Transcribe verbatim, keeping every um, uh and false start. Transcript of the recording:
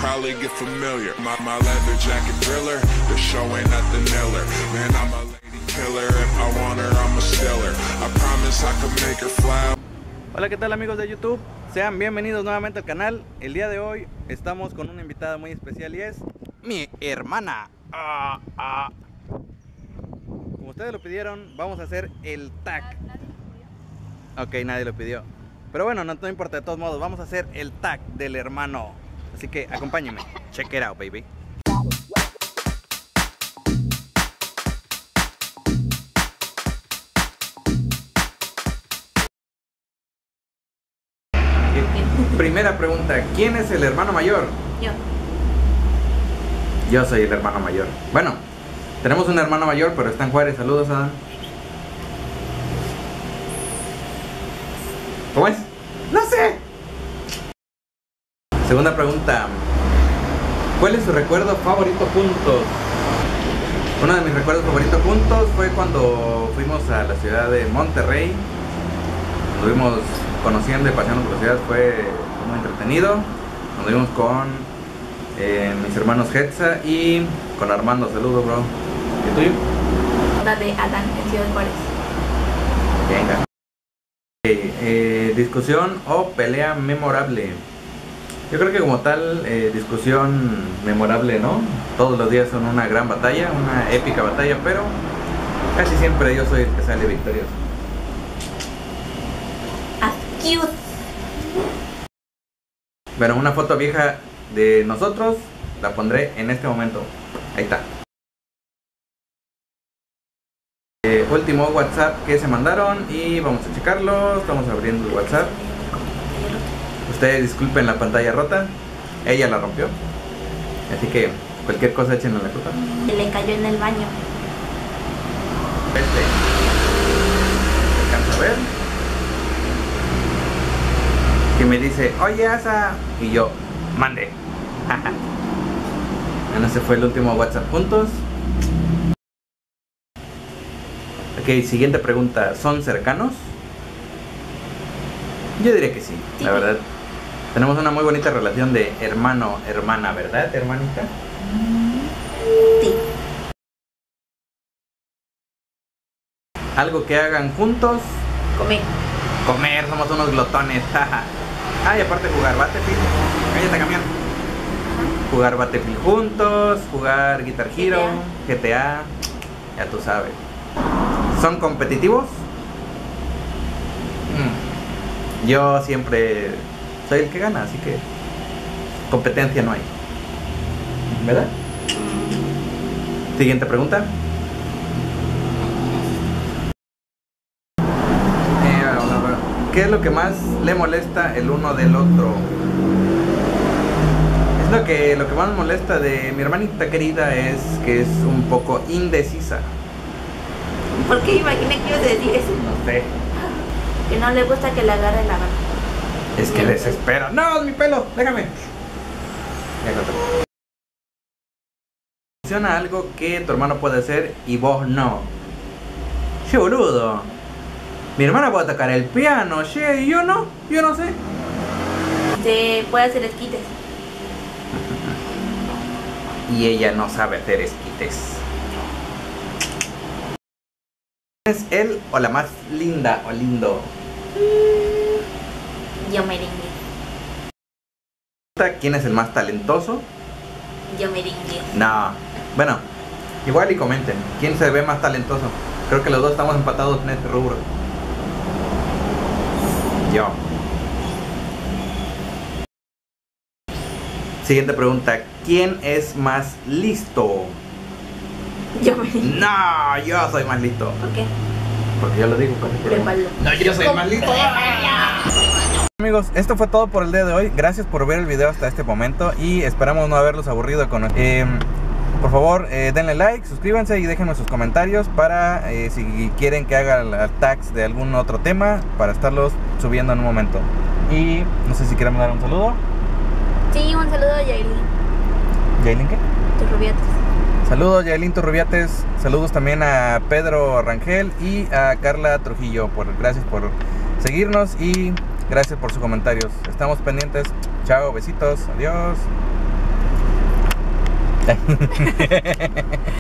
probably get familiar. My, my leather jacket thriller, the show ain't nothing iller. Man, I'm a lady killer, if I want her, I'm a stealer. I promise I can make her fly. Hola, ¿qué tal amigos de YouTube? Sean bienvenidos nuevamente al canal. El día de hoy estamos con una invitada muy especial y es mi hermana. Ah, ah. Como ustedes lo pidieron, vamos a hacer el tag. Ok, nadie lo pidió. Pero bueno, no, no importa, de todos modos, vamos a hacer el tag del hermano. Así que acompáñenme. Check it out, baby. Primera pregunta, ¿quién es el hermano mayor? Yo. Yo soy el hermano mayor. Bueno, tenemos un hermano mayor, pero está en Juárez. Saludos, Adán. ¿Cómo es? No sé. Segunda pregunta, ¿cuál es su recuerdo favorito juntos? Uno de mis recuerdos favoritos juntos fue cuando fuimos a la ciudad de Monterrey. Nos fuimos conociendo y paseando por la ciudad, fue muy entretenido. Nos vimos con eh, mis hermanos Hetza y con Armando. Saludos, bro. ¿Y tuyo? La de Adán en Ciudad Juárez. Venga. Okay, eh, discusión o pelea memorable. Yo creo que como tal, eh, discusión memorable, ¿no? Todos los días son una gran batalla, una épica batalla, pero casi siempre yo soy el que sale victorioso. Cute. Bueno, una foto vieja de nosotros la pondré en este momento. Ahí está. Eh, último WhatsApp que se mandaron y vamos a checarlo. Estamos abriendo el WhatsApp. Ustedes disculpen la pantalla rota. Ella la rompió. Así que cualquier cosa échenle la culpa. Se le cayó en el baño. Este. ¿Se alcanza a ver? Que me dice, oye Asa, y yo, mande. Bueno, ese fue el último WhatsApp juntos. Ok, siguiente pregunta, ¿son cercanos? Yo diría que sí, sí, la verdad. Tenemos una muy bonita relación de hermano-hermana, ¿verdad, hermanita? Sí. ¿Algo que hagan juntos? Comer. Comer, somos unos glotones. Ah, y aparte jugar Battlefield. Cállate, camión. Jugar Battlefield juntos, jugar Guitar Hero, G T A, ya tú sabes. ¿Son competitivos? Mm. Yo siempre soy el que gana, así que competencia no hay, ¿verdad? Siguiente pregunta. ¿Qué es lo que más le molesta el uno del otro? Es lo que, lo que más molesta de mi hermanita querida es que es un poco indecisa. ¿Por qué imaginé que ibas a decir eso? No sé. Que no le gusta que le agarre la mano. Es que desespera. ¡No, mi pelo! ¡Déjame! Déjate. Funciona algo que tu hermano puede hacer y vos no. ¡Qué boludo! Mi hermana puede tocar el piano, che, y yo no, yo no sé. Se puede hacer esquites. Y ella no sabe hacer esquites. ¿Quién es él o la más linda o lindo? Yo merengue. ¿Quién es el más talentoso? Yo merengue. No, bueno, igual y comenten. ¿Quién se ve más talentoso? Creo que los dos estamos empatados en este rubro. Yo. Siguiente pregunta, ¿quién es más listo? Yo merengue. No, yo soy más listo. ¿Por qué? Porque yo lo digo. No, yo soy más listo. Amigos, esto fue todo por el día de hoy. Gracias por ver el video hasta este momento y esperamos no haberlos aburrido con eh, por favor, eh, denle like, suscríbanse y déjenme sus comentarios para eh, si quieren que haga tags de algún otro tema para estarlos subiendo en un momento. Y no sé si quieren dar un saludo. Sí, un saludo a Yailin. ¿Yailin qué? Turrubiates. Saludos Yailin Turrubiates. Saludos también a Pedro Rangel y a Carla Trujillo. Por, gracias por seguirnos y gracias por sus comentarios. Estamos pendientes. Chao, besitos, adiós. ahorita.